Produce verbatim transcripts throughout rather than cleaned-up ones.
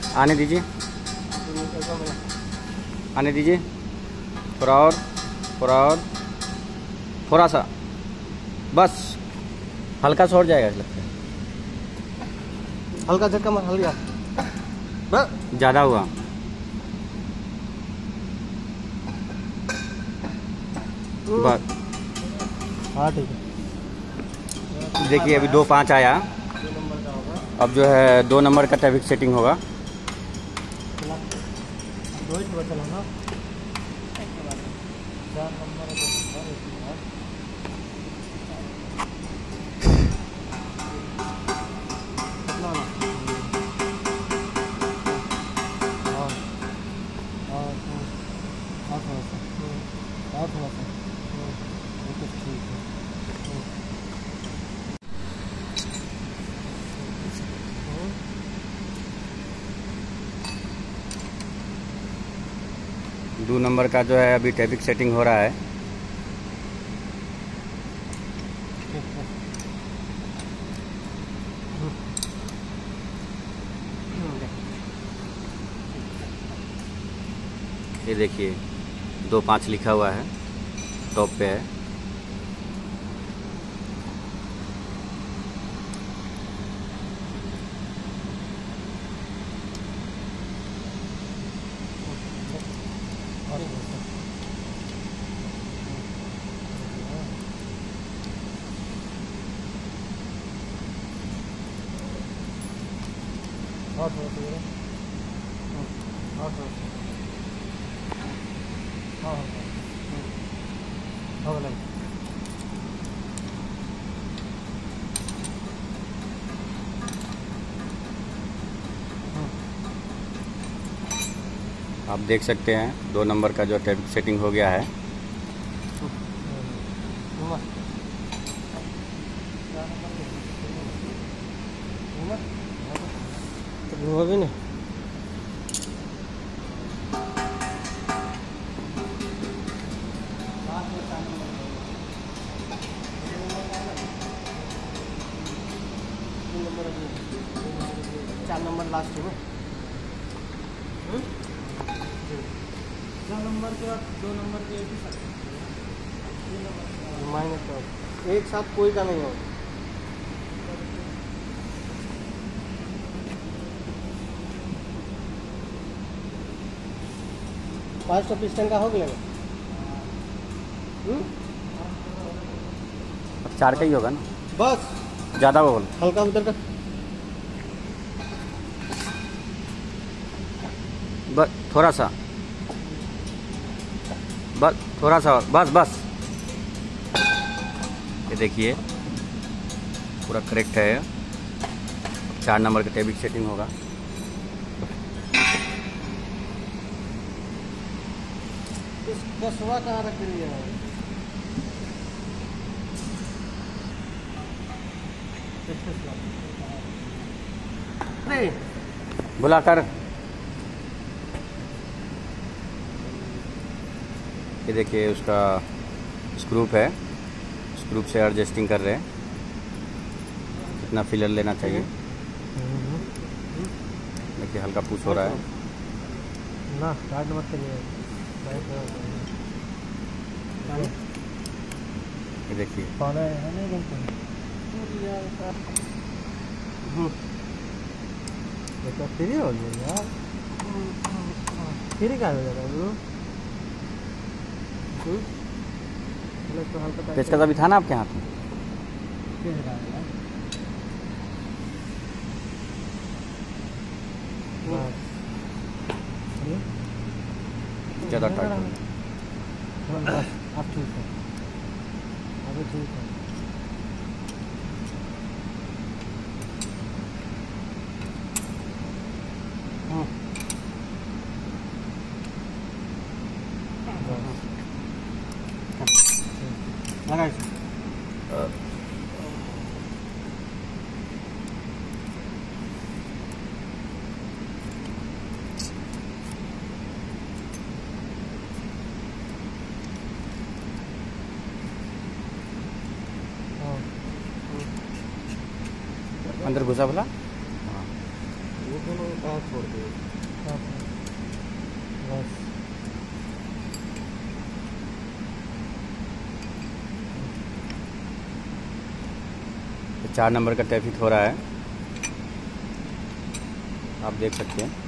आने दीजिए, आने दीजिए, थोड़ा और, थोड़ा और, थोड़ा सा, बस हल्का सा और जाएगा लगता है। हल्का झटका मार, हल्का बस, ज़्यादा हुआ। बस हाँ ठीक है। देखिए अभी दो पाँच आया, दो नंबर का होगा। अब जो है दो नंबर का टैपिक सेटिंग होगा। दो ही बचल है ना, चार नंबर दो नंबर का जो है अभी टैपिक सेटिंग हो रहा है। ये देखिए दो पाँच लिखा हुआ है, टॉप पे है। और थोड़ा और थोड़ा हाँ हाँ हाँ आप देख सकते हैं दो नंबर का जो टैपिक सेटिंग हो गया है। वो भी नहीं चार नंबर लास्ट में, चार नंबर के बाद दो नंबर के एक ही साथ माइनस का एक साथ कोई का नहीं हो। पाँच सौ पिस्टन का हो गया। अब चार का ही होगा ना, बस ज़्यादा बोल, हल्का उधर का बस थोड़ा सा, बस थोड़ा सा और, बस बस। ये देखिए पूरा करेक्ट है। चार नंबर का टैपिक सेटिंग होगा। कसवा कहाँ रख रही है? बुला कर। ये देखिए उसका स्क्रूप है, स्क्रूप से एडजस्टिंग कर रहे हैं कितना फिलर लेना चाहिए। देखिए हल्का पुश हो रहा है ना, स्टार्ट मत करिए। ये देखिए पाना है नहीं बेटा, फ्री हो गया यार, फ्री का हो जाएगा वो। पेचकस अभी था ना आपके हाथ में? ज़्यादा टाइट हो गया। अब ठीक है, अभी ठीक है। लगा इसे। अंदर घुसा बोला। वो दोनों कहाँ छोड़ दिए? बस चार नंबर का ट्रैफिक हो रहा है, आप देख सकते हैं।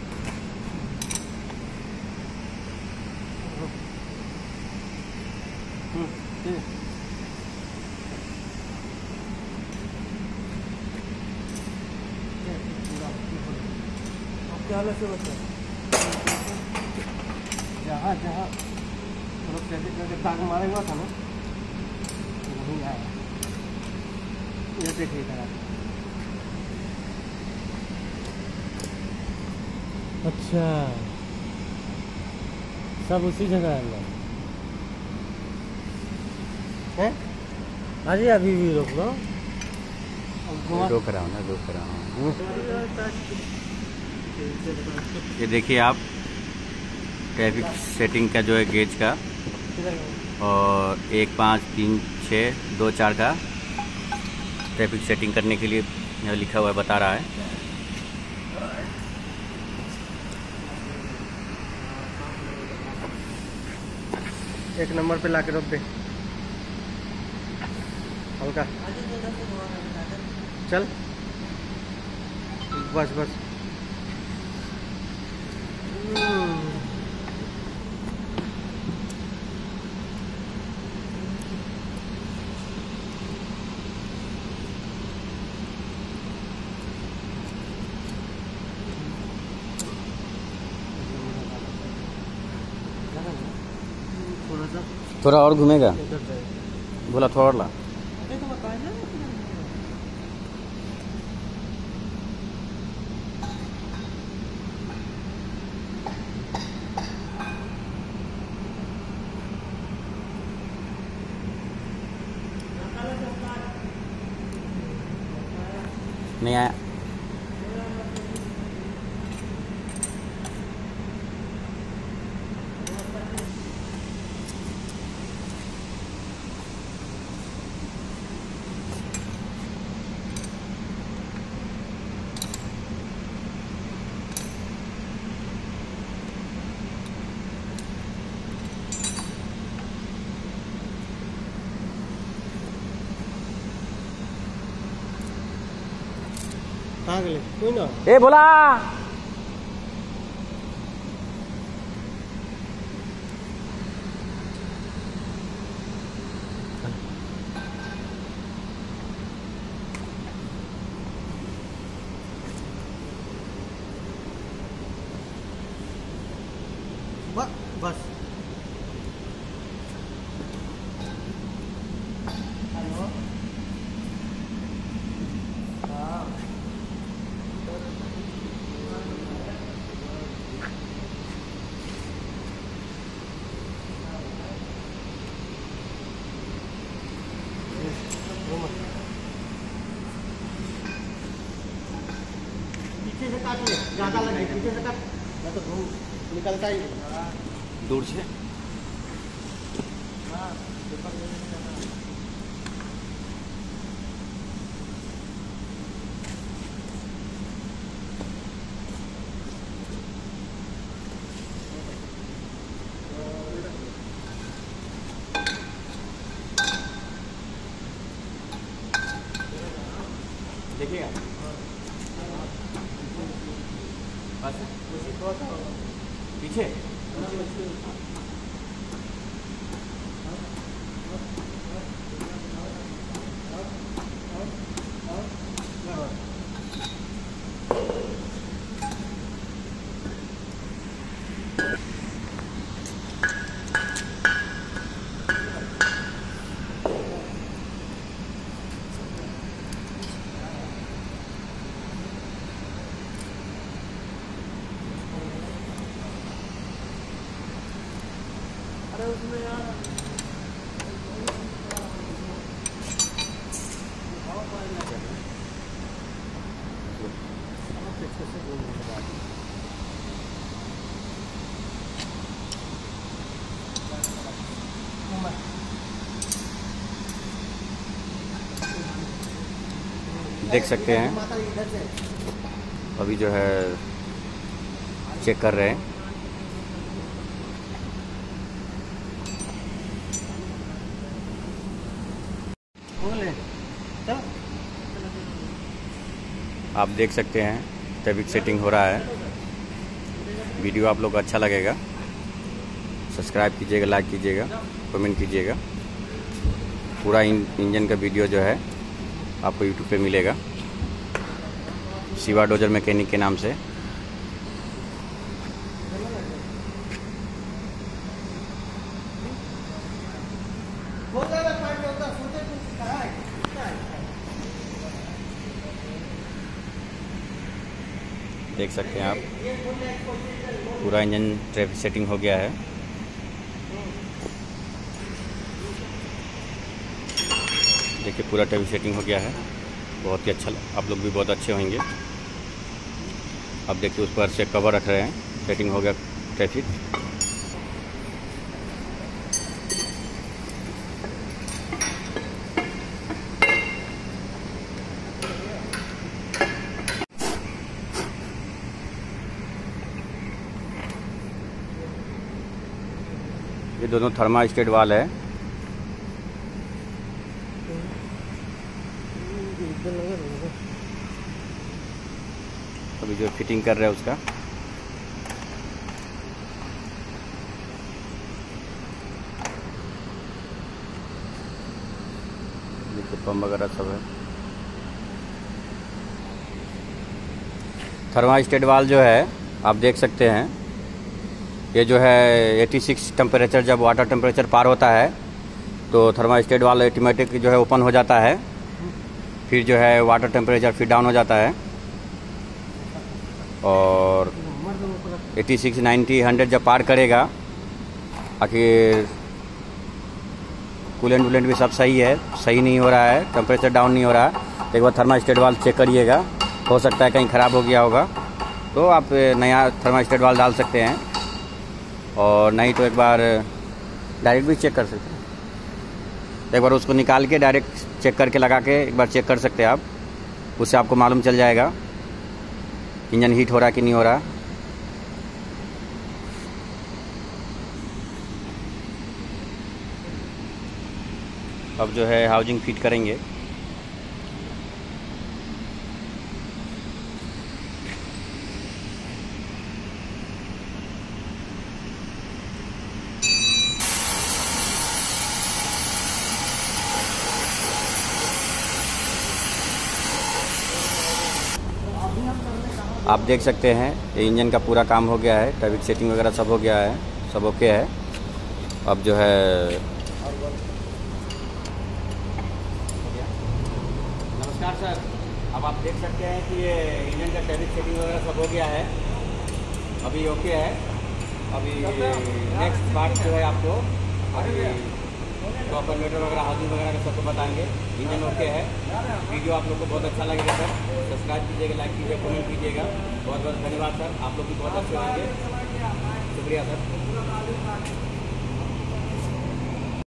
क्या से बता जहाँ जहाँ मतलब ट्रैफिक करके दाग मारे हुआ था ना, वहीं आया ये पे ठीक है। अच्छा, सब उसी जगह है हैं? अरे अभी भी रोक लो, रोक रहा हूँ ना, रोक रहा हूँ। ये देखिए आप, ट्रैफिक सेटिंग का जो है गेज का, और एक पाँच तीन छः दो चार का ट्रैफिक सेटिंग करने के लिए यहाँ लिखा हुआ है, बता रहा है। एक नंबर पे लाके रोक दे हल्का, चल बस बस। थोड़ा सा थोड़ा और घूमेगा, बोला थोड़ा और ला। नहीं आया। कहाँ गए कोई ना? ए बोला बस बस। हेलो हाँ पीछे से काट ले, ज़्यादा लगे पीछे से काट, मैं तो घूम निकलता ही दूर से। हाँ देखिएगा बस पीछे। अरे उसमें यार देख सकते हैं माता इधर से अभी जो है चेक कर रहे हैं। आप देख सकते हैं टैपिक सेटिंग हो रहा है। वीडियो आप लोग को अच्छा लगेगा, सब्सक्राइब कीजिएगा, लाइक कीजिएगा, कमेंट कीजिएगा। पूरा इंजन का वीडियो जो है आपको यूट्यूब पे मिलेगा, शिवा डोजर मैकेनिक के नाम से। देख सकते हैं आप, पूरा इंजन ट्रैफिक सेटिंग हो गया है। देखिए पूरा ट्रैफिक सेटिंग हो गया है, बहुत ही अच्छा। आप लोग भी बहुत अच्छे होंगे। अब देखिए उस पर से कवर रख रहे हैं, सेटिंग हो गया ट्रैफिक। ये दोनों थर्मास्टेट वाल है। अभी जो फिटिंग कर रहे हैं उसका देखिए पंप वगैरह सब है। थर्मास्टेट वाल जो है आप देख सकते हैं, ये जो है छियासी टेम्परेचर, जब वाटर टेम्परेचर पार होता है तो थर्मास्टेट वाल ऑटोमेटिक जो है ओपन हो जाता है। फिर जो है वाटर टेम्परेचर फिर डाउन हो जाता है और छियासी, नब्बे, सौ जब पार करेगा, आखिर कूलेंट वूलेंट भी सब सही है, सही नहीं हो रहा है, टेम्परेचर डाउन नहीं हो रहा है, एक बार थर्मास्टेट वाल चेक करिएगा। हो सकता है कहीं ख़राब हो गया होगा तो आप नया थर्मास्टेट वाल डाल सकते हैं, और नहीं तो एक बार डायरेक्ट भी चेक कर सकते हैं। एक बार उसको निकाल के डायरेक्ट चेक करके लगा के एक बार चेक कर सकते हैं आप, उससे आपको मालूम चल जाएगा इंजन हीट हो रहा कि नहीं हो रहा। अब जो है हाउसिंग फिट करेंगे। आप देख सकते हैं ये इंजन का पूरा काम हो गया है, टैपिक सेटिंग वगैरह सब हो गया है, सब ओके है। अब जो है नमस्कार सर, अब आप देख सकते हैं कि ये इंजन का टैपिक सेटिंग वगैरह सब हो गया है, अभी ओके है। अभी नेक्स्ट पार्ट जो है आपको अभी कॉम्पनसेटर वगैरह, हाउसिंग वगैरह का सबको बताएंगे। इंजन ओके है। वीडियो आप लोग को बहुत अच्छा लगेगा सर, सब्सक्राइब कीजिएगा, लाइक कीजिएगा, कमेंट कीजिएगा। बहुत बहुत धन्यवाद सर, आप लोग भी बहुत अच्छे होंगे। शुक्रिया सर।